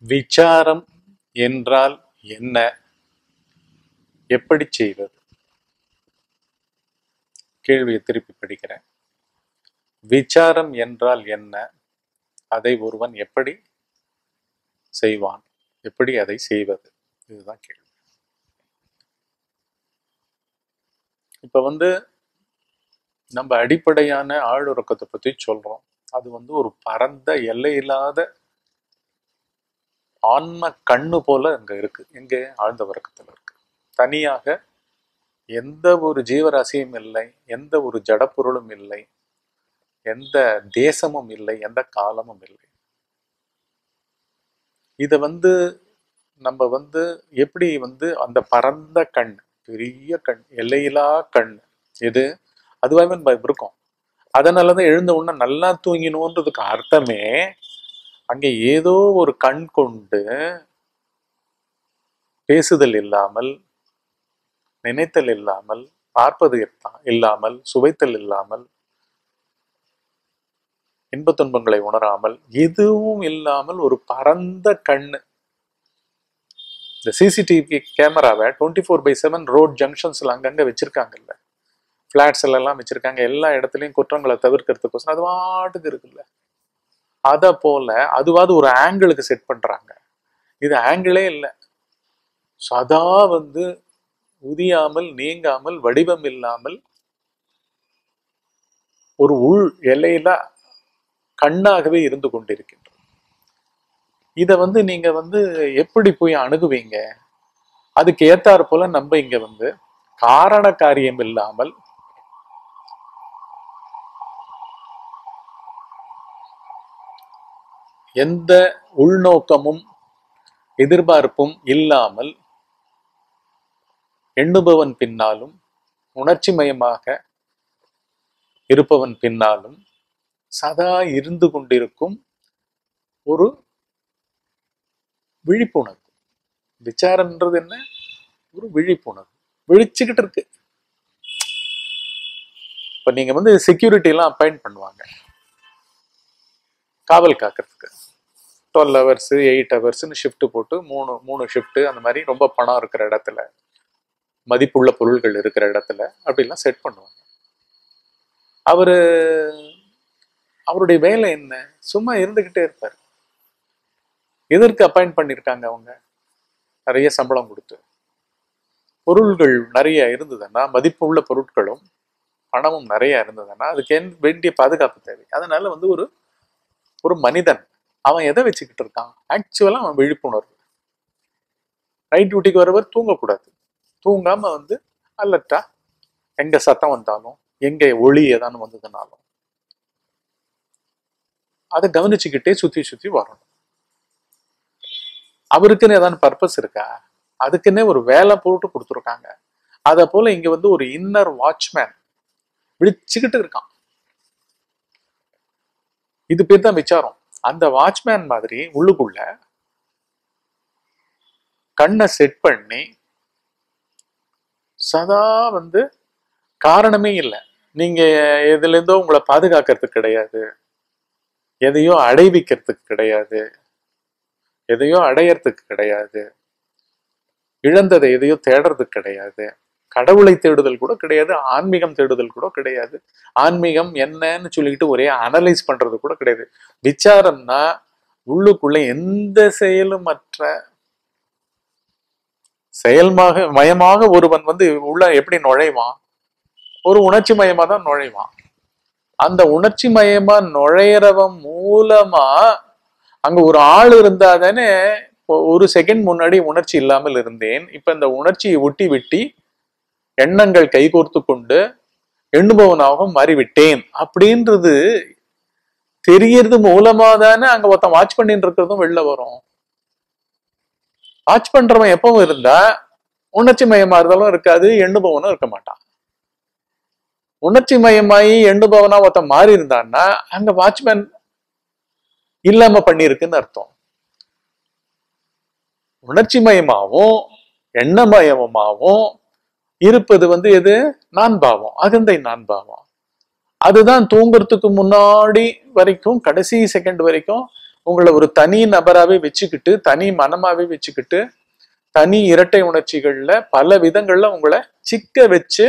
விசாரம் என்றால் என்ன? எப்படி செய்வது? கேள்வியை திருப்பி படிக்கிறேன். விசாரம் என்றால் என்ன? அதை ஒருவன் எப்படி செய்வான்? எப்படி அதை செய்வது? இதுதான் கேள்வி. இப்ப நம்ம அடிப்படையான ஆழ்உறக்கத்தை பத்தி சொல்றோம். அது ஒரு பரந்த எல்லையில்லாத ஆன்ம கண்ணு போல அங்க இருக்கு. எங்கே? ஆழ்ந்த உறக்கத்துல இருக்கு. தனியாக எந்த ஒரு ஜீவராசியும் இல்லை, எந்த ஒரு ஜடப்பொருளும் இல்லை, எந்த தேசமும் இல்லை, எந்த காலமும் இல்லை. இத நம்ம எப்படி அந்த பரந்த கண், பெரிய கண், எல்லையில்லா கண் எது? அதுவாகவே நம்ம இருக்கும். அதனாலதான் எழுந்த உடனே நல்லா தூங்கினோன்றதுக்கு அர்த்தமே அங்கே ஏதோ ஒரு கண் கொண்டு பேசுதல் இல்லாமல், நினைத்தல் இல்லாமல், பார்ப்பது இல்லாமல், சுவைத்தல் இல்லாமல், இன்ப துன்பங்களை உணராமல், எதுவும் இல்லாமல் ஒரு பரந்த கண்ணு. இந்த சிசிடிவி கேமராவை 24/7 ரோட் ஜங்ஷன்ஸ்ல அங்கங்க வச்சிருக்காங்கல்ல, பிளாட்ஸ்ல எல்லாம் வச்சிருக்காங்க. எல்லா இடத்துலயும் குற்றங்களை தவிர்க்கிறதுக்கோசரம் அது பாட்டுக்கு இருக்குல்ல. அத போல அதுவாது ஒரு ஆங்கிளுக்கு செட் பண்றாங்க. இது ஆங்கிளே இல்லை. சதா உதியாமல், நீங்காமல், வடிவம் இல்லாமல் ஒரு உள் எல்லையில கண்ணாகவே இருந்து கொண்டிருக்கின்றோம். இத நீங்க எப்படி போய் அணுகுவீங்க? அதுக்கு ஏத்தாறு போல நம்ம இங்க காரண காரியம் இல்லாமல் எந்த உள்நோக்கமும் எதிர்பார்ப்பும் இல்லாமல் எண்ணுபவன் பின்னாலும், உணர்ச்சி மயமாக இருப்பவன் பின்னாலும் சதா இருந்து கொண்டிருக்கும் ஒரு விழிப்புணர்வு. விசாரம்ன்றது என்ன? ஒரு விழிப்புணர்வு. விழிச்சுக்கிட்டு இருக்கு. இப்ப நீங்க செக்யூரிட்டி எல்லாம் அப்பாயிண்ட் பண்ணுவாங்க காவல் காக்கிறதுக்கு. 12 hours 8 hours ஷிஃப்ட் போட்டு மூணு ஷிஃப்ட் அந்த மாதிரி ரொம்ப பணம் இருக்கிற இடத்துல, மதிப்புள்ள பொருள்கள் இருக்கிற இடத்துல அப்படிலாம் செட் பண்ணுவாங்க. அவருடைய வேலை என்ன? சும்மா இருந்துகிட்டே இருப்பாரு. எதற்கு அப்பாயிண்ட் பண்ணிருக்காங்க? அவங்க நிறைய சம்பளம் கொடுத்து, பொருள்கள் நிறைய இருந்ததுன்னா, மதிப்புள்ள பொருட்களும் பணமும் நிறைய இருந்ததுன்னா அதுக்கு வேண்டிய பாதுகாப்பு தேவை. அதனால ஒரு மனிதன் அவன் எதை வச்சுக்கிட்டு இருக்கான்? ஆக்சுவலா அவன் விழிப்புணர்வு. நைட் டியூட்டிக்கு வரவர் தூங்கக்கூடாது. தூங்காம அலர்ட்டா எங்க சத்தம் வந்தாலும், எங்க ஒளி ஏதானு வந்ததுனாலும் அதை கவனிச்சுக்கிட்டே சுத்தி வரணும். அவருக்குன்னு ஏதாவது பர்பஸ் இருக்கா? அதுக்குன்னே ஒரு வேலை போட்டு கொடுத்துருக்காங்க. அத போல இங்க ஒரு இன்னர் வாட்ச்மேன் விழிச்சுக்கிட்டு இருக்கான். இது பேர் தான் விசாரம். அந்த வாட்ச்மேன் மாதிரி உள்ளுக்குள்ள கண்ணை செட் பண்ணி சதா காரணமே இல்லை. நீங்க எதுல இருந்தோ உங்களை பாதுகாக்கிறதுக்கு கிடையாது, எதையோ அடைவிக்கிறதுக்கு கிடையாது, எதையோ அடையறதுக்கு கிடையாது, இழந்ததை எதையோ தேடுறதுக்கு கிடையாது, கடவுளை தேடுதல் கூட கிடையாது, ஆன்மீகம் தேடுதல் கூட கிடையாது, ஆன்மீகம் என்னன்னு சொல்லிக்கிட்டு ஒரே அனலைஸ் பண்றது கூட கிடையாது. விசாரம்னா உள்ளுக்குள்ள எந்த செயலும் மற்ற மயமாக ஒருவன் உள்ள எப்படி நுழைவான்? ஒரு உணர்ச்சி மயமா தான் நுழைவான். அந்த உணர்ச்சி மயமா நுழையிறவன் மூலமா அங்க ஒரு ஆள் இருந்தா தானே. ஒரு செகண்ட் முன்னாடி உணர்ச்சி இல்லாமல் இருந்தேன், இப்ப இந்த உணர்ச்சியை ஒட்டி விட்டி எண்ணங்கள் கைகோர்த்து கொண்டு எண்ணுபவனாகவும் மாறிவிட்டேன் அப்படின்றது தெரியறது மூலமா தானே அங்க ஒருத்தன் வாட்ச் பண்ணிட்டு இருக்கிறதும் வெளில வரும். வாட்ச் பண்றவன் எப்பவும் இருந்தா உணர்ச்சி மயமா இருந்தாலும் இருக்காது, எண்ணுபவனும் இருக்க மாட்டான். உணர்ச்சி மயமாயி எண்ணுபவனா ஒருத்தன் மாறி இருந்தான்னா அங்க வாட்ச்மேன் இல்லாம பண்ணிருக்குன்னு அர்த்தம். உணர்ச்சி மயமாவும் எண்ணமயமாவும் இருப்பது எது? நான் பாவம், அகந்தை நான் பாவம். அதுதான் தூங்குறதுக்கு முன்னாடி வரைக்கும், கடைசி செகண்ட் வரைக்கும் உங்களை ஒரு தனி நபராவே வச்சுக்கிட்டு, தனி மனமாவே வச்சுக்கிட்டு, தனி இரட்டை உணர்ச்சிகள்ல பல விதங்கள்ல உங்களை சிக்க வச்சு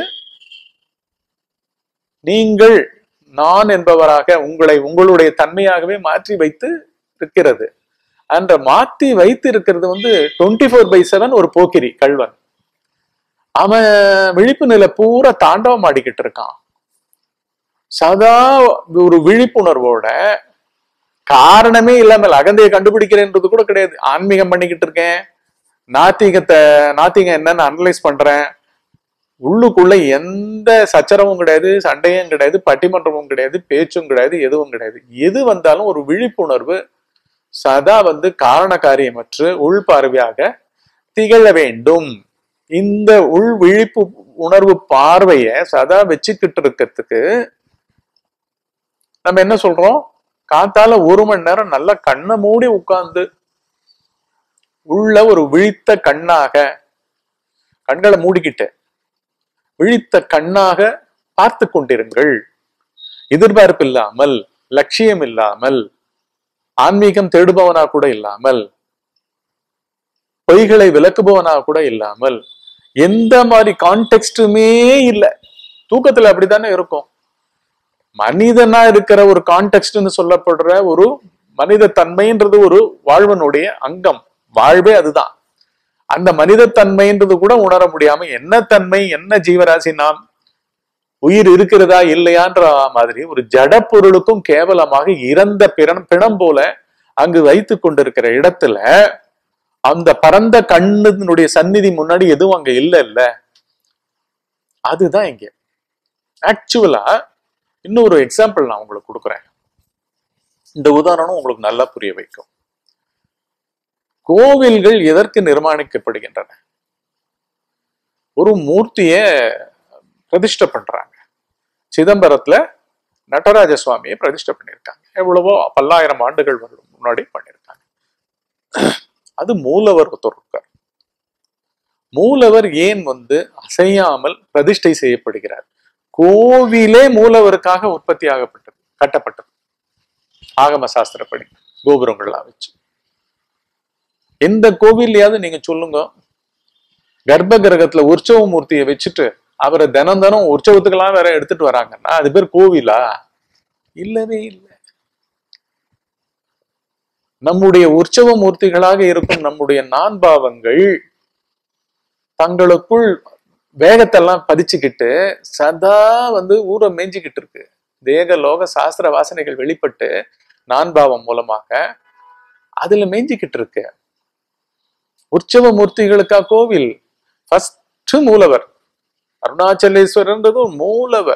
நீங்கள் நான் என்பவராக உங்களை உங்களுடைய தன்மையாகவே மாற்றி வைத்து இருக்கிறது. அந்த மாத்தி வைத்து இருக்கிறது 24/7 ஒரு போக்கிரி கள்வன். அவன் விழிப்பு நிலை பூரா தாண்டவம் ஆடிக்கிட்டு இருக்கான். சதா ஒரு விழிப்புணர்வோட, காரணமே இல்லாமல் அகந்தையை கண்டுபிடிக்கிறேன்றது கூட கிடையாது. ஆன்மீகம் பண்ணிக்கிட்டு இருக்கேன், நாத்திகம் என்னன்னு அனலைஸ் பண்றேன், உள்ளுக்குள்ள எந்த சச்சரவும் கிடையாது, சண்டையும் கிடையாது, பட்டிமன்றமும் கிடையாது, பேச்சும் கிடையாது, எதுவும் கிடையாது. எது வந்தாலும் ஒரு விழிப்புணர்வு சதா காரண காரியமற்று உள்பார்வையாக திகழ வேண்டும். இந்த உள் விழிப்பு உணர்வு பார்வைய சதா வச்சுக்கிட்டு இருக்கிறதுக்கு நம்ம என்ன சொல்றோம்? காத்தால 1 மணி நேரம் நல்லா கண்ணை மூடி உட்கார்ந்து உள்ள ஒரு விழித்த கண்ணாக, கண்களை மூடிக்கிட்டு விழித்த கண்ணாக பார்த்து கொண்டிருங்கள். எதிர்பார்ப்பு இல்லாமல், லட்சியம் இல்லாமல், ஆன்மீகம் தேடுபவனா கூட இல்லாமல், பொய்களை விளக்குபவனா கூட இல்லாமல், எந்த மாதிரி கான்டெக்ஸ்டுமே இல்லை. தூக்கத்துல அப்படித்தானே இருக்கும். மனிதனா இருக்கிற ஒரு கான்டெக்ஸ்ட்னு சொல்லப்படுற ஒரு மனித தன்மைன்றது ஒரு வாழ்வனுடைய அங்கம். வாழ்வே அதுதான். அந்த மனித தன்மைன்றது கூட உணர முடியாம என்ன தன்மை, என்ன ஜீவராசி, நாம் உயிர் இருக்கிறதா இல்லையான்ற மாதிரி ஒரு ஜட பொருளுக்கும் கேவலமாக இறந்த பிணம் போல அங்கு வைத்து கொண்டிருக்கிற இடத்துல அந்த பரந்த கண்ணினுடைய சந்நிதி முன்னாடி எதுவும் அங்க இல்ல. அதுதான் இங்க ஆக்சுவலா. இன்னொரு எக்ஸாம்பிள் நான் உங்களுக்கு கொடுக்குறேன். இந்த உதாரணம் உங்களுக்கு நல்லா புரிய வைக்கும். கோவில்கள் எதற்கு நிர்மாணிக்கப்படுகின்றன? ஒரு மூர்த்திய பிரதிஷ்டை பண்றாங்க. சிதம்பரத்துல நடராஜ சுவாமியை பிரதிஷ்டை பண்ணியிருக்காங்க. எவ்வளவோ பல்லாயிரம் ஆண்டுகள் முன்னாடி பண்ணியிருக்காங்க. அது மூலவர் ஒருத்தர் இருக்கார். மூலவர் ஏன் அசையாமல் பிரதிஷ்டை செய்யப்படுகிறார்? கோவிலே மூலவருக்காக உற்பத்தி ஆகப்பட்டது, கட்டப்பட்டது ஆகம சாஸ்திரப்படி கோபுரங்கள்லாம் வச்சு. எந்த கோவில்லையாவது நீங்க சொல்லுங்க, கர்ப்ப கிரகத்துல உற்சவ மூர்த்தியை வச்சுட்டு அவரை தினம் உற்சவத்துக்கெல்லாம் வேற எடுத்துட்டு வராங்கன்னா அது பேர் கோவிலா? இல்லவே இல்லை. நம்முடைய உற்சவ மூர்த்திகளாக இருக்கும் நம்முடைய நான்பாவங்கள் தங்களுக்குள் வேகத்தெல்லாம் பதிச்சுக்கிட்டு சதா ஊரை மேய்ஞ்சிக்கிட்டு இருக்கு. தேக லோக சாஸ்திர வாசனைகள் வெளிப்பட்டு நான்பாவம் மூலமாக அதுல மேய்ஞ்சிக்கிட்டு இருக்கு. உற்சவ மூர்த்திகளுக்கா கோவில்? ஃபர்ஸ்ட் மூலவர். அருணாச்சலேஸ்வரன்றது மூலவர்,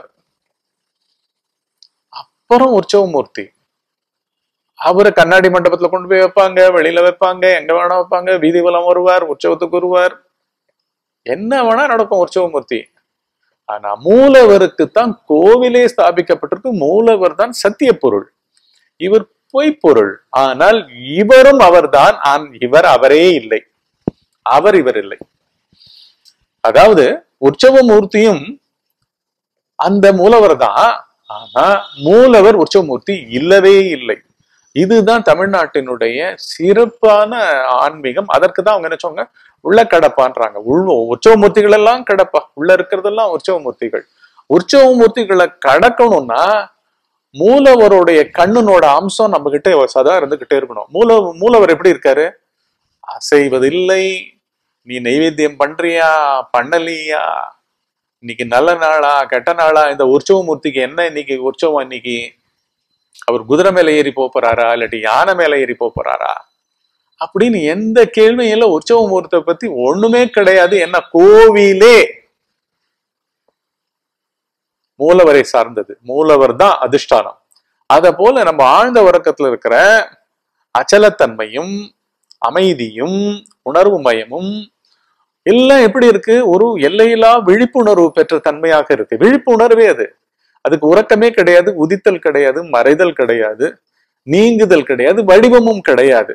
அப்புறம் உற்சவ மூர்த்தி. அவரை கண்ணாடி மண்டபத்துல கொண்டு போய் வைப்பாங்க, வெளியில வைப்பாங்க, எங்க வேணா வைப்பாங்க, வீதி வலம் வருவார், உற்சவத்துக்கு வருவார், என்ன வேணா நடக்கும் உற்சவமூர்த்தி. ஆனா மூலவருக்குத்தான் கோவிலே ஸ்தாபிக்கப்பட்டிருக்கு. மூலவர் தான் சத்திய பொருள், இவர் பொய்ப்பொருள். ஆனால் இவரும் அவர்தான், இவர் அவரே இல்லை, அவர் இவர் இல்லை. அதாவது உற்சவ மூர்த்தியும் அந்த மூலவர் தான், ஆனா மூலவர் உற்சவமூர்த்தி இல்லவே இல்லை. இதுதான் தமிழ்நாட்டினுடைய சிறப்பான ஆன்மீகம். அதற்கு தான் அவங்க என்ன சொன்னாங்க, உள்ள கடப்பான்றாங்க. உற்சவ மூர்த்திகள் எல்லாம் கடப்பா, உள்ள இருக்கிறதெல்லாம் உற்சவ மூர்த்திகள். உற்சவ மூர்த்திகளை கடக்கணும்னா மூலவருடைய கண்ணனோட அம்சம் நம்ம கிட்ட சதா இருந்துகிட்டே இருக்கணும். மூலவர் எப்படி இருக்காரு? அசைவதில்லை. நீ நைவேத்தியம் பண்றியா பண்ணலியா, இன்னைக்கு நல்ல நாளா கெட்ட நாளா, இந்த உற்சவ மூர்த்திக்கு என்ன இன்னைக்கு உற்சவம், இன்னைக்கு அவர் குதிரை மேல ஏறி போறாரா இல்லாட்டி யானை மேல ஏறி போறாரா அப்படின்னு எந்த கேள்வியும் இல்ல. உற்சவ மூர்த்தியை பத்தி ஒண்ணுமே கிடையாது. என்ன கோவிலே மூலவரை சார்ந்தது, மூலவர் தான் அதிஷ்டானம். அத போல நம்ம ஆழ்ந்த உறக்கத்துல இருக்கிற அச்சலத்தன்மையும் அமைதியும் உணர்வு மயமும் எல்லாம் எப்படி இருக்கு? ஒரு எல்லையில்லா விழிப்புணர்வு பெற்ற தன்மையாக இருக்கு. விழிப்புணர்வே அது. அதுக்கு உறக்கமே கிடையாது, உதித்தல் கிடையாது, மறைதல் கிடையாது, நீங்குதல் கிடையாது, வடிவமும் கிடையாது.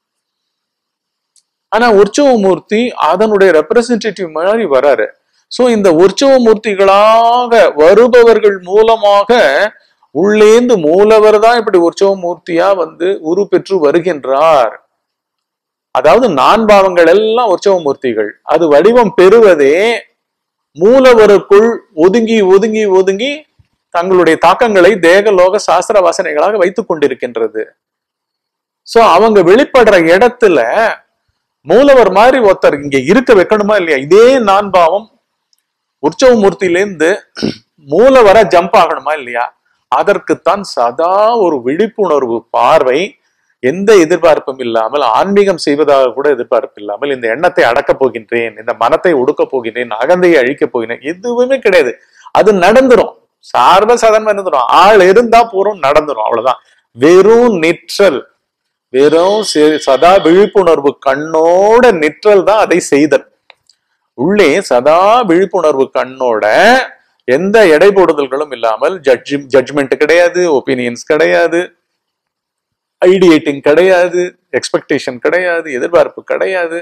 ஆனா உற்சவ மூர்த்தி அதனுடைய ரெப்ரசன்டேட்டிவ் மாதிரி வராரு. சோ இந்த உற்சவ மூர்த்திகளாக வருபவர்கள் மூலமாக உள்ளேந்து மூலவர் தான் இப்படி உற்சவ மூர்த்தியா வந்து உரு பெற்று வருகின்றார். அதாவது நான்பாவங்கள் எல்லாம் உற்சவ மூர்த்திகள். அது வடிவம் பெறுவதே மூலவருக்குள் ஒதுங்கி ஒதுங்கி ஒதுங்கி தங்களுடைய தாக்கங்களை தேக லோக சாஸ்திர வாசனைகளாக வைத்துக் கொண்டிருக்கின்றது. சோ அவங்க வெளிப்படுற இடத்துல மூலவர் மாதிரி ஒருத்தர் இங்க இருக்க வைக்கணுமா இல்லையா? இதே நான்பாவம் உற்சவ மூர்த்தியிலேருந்து மூலவர ஜம்ப் ஆகணுமா இல்லையா? அதற்குத்தான் சதா ஒரு விழிப்புணர்வு பார்வை, எந்த எதிர்பார்ப்பும் இல்லாமல், ஆன்மீகம் செய்வதாக கூட எதிர்பார்ப்பு இல்லாமல், இந்த எண்ணத்தை அடக்கப் போகின்றேன், இந்த மனத்தை ஒடுக்கப் போகின்றேன், அகந்தையை அழிக்கப் போகின்றேன், எதுவுமே கிடையாது. அது நடந்துரும், சார்வசாதாரணமா இருந்துரும். ஆள் இருந்தா போறோம், நடந்துரும், அவ்வளவுதான். வெறும் நிற்றல், வெறும் சதா விழிப்புணர்வு கண்ணோட நிற்றல் தான் அதை செய்தல். உள்ளே சதா விழிப்புணர்வு கண்ணோட எந்த எடை போடுதல்களும் இல்லாமல், ஜட்ஜ்மெண்ட் கிடையாது, ஒப்பீனியன்ஸ் கிடையாது, ஐடியேட்டிங் கிடையாது, எக்ஸ்பெக்டேஷன் கிடையாது, எதிர்பார்ப்பு கிடையாது,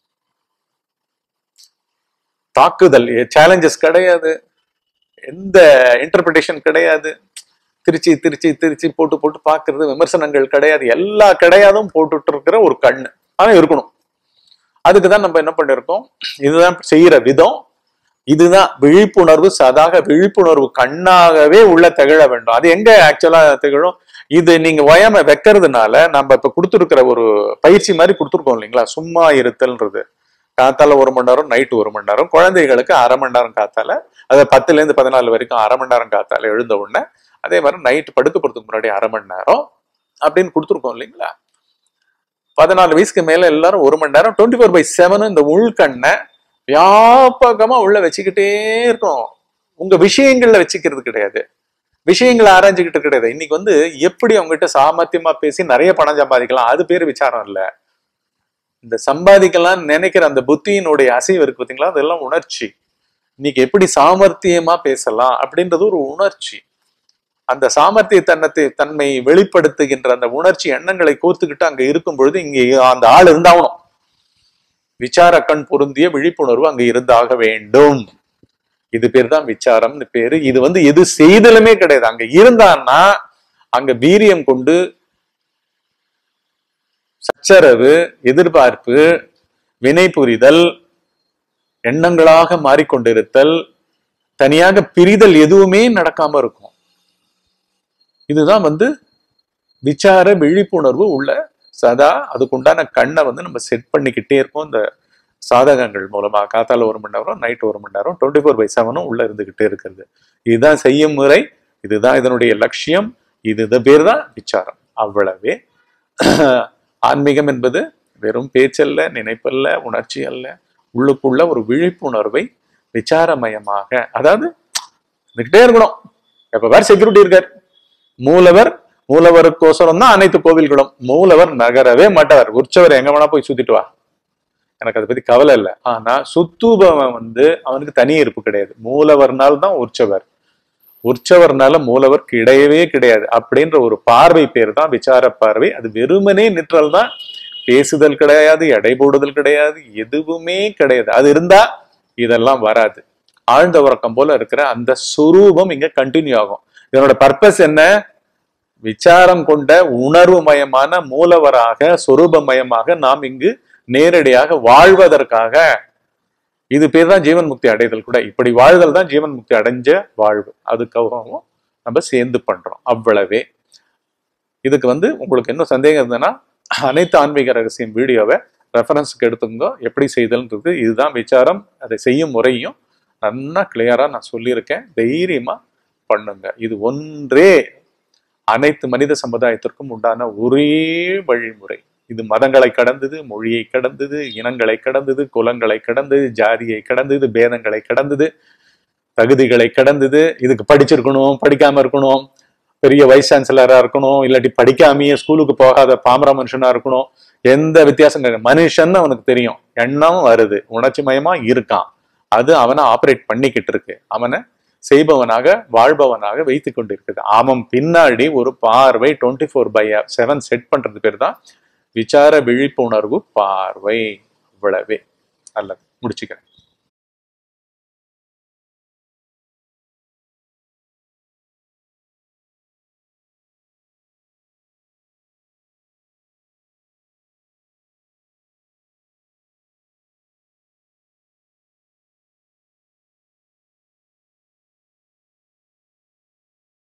தாக்குதல் சேலஞ்சஸ் கிடையாது, எந்த இன்டர்பிரிட்டேஷன் கிடையாது, திருச்சி திருச்சி திருச்சி போட்டு போட்டு பாக்குறது, விமர்சனங்கள் கிடையாது, எல்லா கிடையாதும் போட்டுட்டு இருக்கிற ஒரு கண்ணு ஆனா இருக்கணும். அதுக்குதான் நம்ம என்ன பண்ணிருக்கோம், இதுதான் செய்யற விதம், இதுதான் விழிப்புணர்வு. சதாக விழிப்புணர்வு கண்ணாகவே உள்ள திகழ வேண்டும். அது எங்க ஆக்சுவலா திகழும்? இது நீங்க ஓயாம வைக்கிறதுனால நம்ம இப்ப கொடுத்துருக்கிற ஒரு பயிற்சி மாதிரி கொடுத்துருக்கோம் இல்லைங்களா? சும்மா இருத்தல்ன்றது காத்தால 1 மணி நேரம், நைட்டு 1 மணி நேரம், குழந்தைகளுக்கு 1/2 மணி நேரம் காத்தால, அதாவது 10ல இருந்து 14 வரைக்கும் 1/2 மணி நேரம் காத்தால எழுந்த உடனே, அதே மாதிரி நைட்டு படுக்க போறதுக்கு முன்னாடி 1/2 மணி நேரம் அப்படின்னு கொடுத்துருக்கோம் இல்லைங்களா? 14 வயசுக்கு மேல எல்லாரும் 1 மணி நேரம் 24/7 இந்த உள்கண்ணை வியாபகமா உள்ள வச்சுக்கிட்டே இருக்கணும். உங்க விஷயங்கள்ல வச்சுக்கிறது கிடையாது, விஷயங்களை ஆராய்ஞ்சுக்கிட்டு கிடையாது. இன்னைக்கு வந்து எப்படி அவங்ககிட்ட சாமர்த்தியமா பேசி நிறைய பணம் சம்பாதிக்கலாம், அது பேரு விசாரம் இல்ல. இந்த சம்பாதிக்கலாம் நினைக்கிற அந்த புத்தியினுடைய அசைவு இருக்கு பாத்தீங்களா, அதெல்லாம் உணர்ச்சி. இன்னைக்கு எப்படி சாமர்த்தியமா பேசலாம் அப்படின்றது ஒரு உணர்ச்சி. அந்த சாமர்த்திய தன்மை வெளிப்படுத்துகின்ற அந்த உணர்ச்சி எண்ணங்களை கோர்த்துக்கிட்டு அங்க இருக்கும் பொழுது இங்க அந்த ஆள் இருந்தாகணும். விசார கண் பொருந்திய விழிப்புணர்வு அங்க இருந்தாக வேண்டும். இது பேர் தான் விசாரம்னு பேரு. இது வந்து எது செய்தலுமே கிடையாது. அங்க இருந்தான்னா அங்க வீரியம் கொண்டு சச்சரவு, எதிர்பார்ப்பு, வினை புரிதல், எண்ணங்களாக மாறிக்கொண்டிருத்தல், தனியாக பிரிதல் எதுவுமே நடக்காம இருக்கும். இதுதான் வந்து விசார விழிப்புணர்வு உள்ள சதா அதுக்குண்டான கண்ணை வந்து நம்ம செட் பண்ணிக்கிட்டே இருக்கோம். இந்த சாதகங்கள் மூலமா காத்தால 1 மணி நேரம், நைட்டு 1 மணி நேரம், 24/7 உள்ள இருந்துகிட்டே இருக்கிறது. இதுதான் செய்யும் முறை, இதுதான் இதனுடைய லட்சியம், இது பேர் தான் விசாரம். அவ்வளவே. ஆன்மீகம் என்பது வெறும் பேச்சல்ல, நினைப்பல்ல, உணர்ச்சி அல்ல. உள்ளுக்குள்ள ஒரு விழிப்புணர்வை விசாரமயமாக, அதாவது இருந்துகிட்டே இருக்கணும். எப்ப வேற செக்யூரிட்டி இருக்கார். மூலவருக்கோசரம் தான் அனைத்து கோவில்களும். மூலவர் நகரவே மாட்டார். உற்சவர் எங்க வேணா போய் சுத்திட்டு வா, எனக்கு அதை பத்தி கவலை இல்லை. ஆனா சுத்துபவன் வந்து அவனுக்கு தனி இருப்பு கிடையாது. மூலவர்னால தான் உற்சவர், உற்சவர்னால மூலவர் கிடையவே கிடையாது அப்படின்ற ஒரு பார்வை பேர் தான் விசார பார்வை. அது வெறுமனே நிற்றல் தான், பேசுதல் கிடையாது, எடை போடுதல் கிடையாது, எதுவுமே கிடையாது. அது இருந்தா இதெல்லாம் வராது. ஆழ்ந்த உறக்கம் போல இருக்கிற அந்த சுரூபம் இங்க கண்டினியூ ஆகும். இதனோட பர்பஸ் என்ன? விசாரம் கொண்ட உணர்வு மயமான மூலவராக, சொரூபமயமாக நாம் இங்கு நேரடியாக வாழ்வதற்காக. இது பேர் தான் ஜீவன் முக்தி அடைதல் கூட. இப்படி வாழ்தல் தான் ஜீவன் முக்தி அடைஞ்ச வாழ்வு. அதுக்காகவும் நம்ம சேர்ந்து பண்றோம். அவ்வளவே. இதுக்கு வந்து உங்களுக்கு என்ன சந்தேகம் இருந்ததுன்னா, அனைத்து ஆன்மீக ரகசியம் வீடியோவை ரெஃபரன்ஸுக்கு எடுத்துங்க. எப்படி செய்தல்ன்றது இதுதான் விசாரம். அதை செய்யும் முறையும் நல்லா கிளியரா நான் சொல்லியிருக்கேன். தைரியமா பண்ணுங்க. இது ஒன்றே அனைத்து மனித சமுதாயத்திற்கும் உண்டான ஒரே வழிமுறை. இது மதங்களை கடந்தது, மொழியை கடந்தது, இனங்களை கடந்தது, குலங்களை கடந்தது, ஜாதியை கடந்தது, பேதங்களை கடந்தது, தகுதிகளை கடந்தது. இதுக்கு படிச்சிருக்கணும், படிக்காம இருக்கணும், பெரிய வைஸ் சான்சலரா இருக்கணும், இல்லாட்டி படிக்காமையே ஸ்கூலுக்கு போகாத பாமர மனுஷனா இருக்கணும், எந்த வித்தியாசம் கிடையாது. மனுஷன் அவனுக்கு தெரியும், எண்ணம் வருது, உணர்ச்சி மயமா இருக்கான், அது அவனை ஆப்ரேட் பண்ணிக்கிட்டு இருக்கு, அவனை செய்பவனாக வாழ்பவனாக வைத்துக் கொண்டு இருக்குது. அவன் பின்னாடி ஒரு பார்வை 24/7 செட் பண்றது பேர் தான் விசார விழிப்புணர்வு பார்வை. இவ்வளவே. நல்லது, முடிச்சுக்கிறேன்.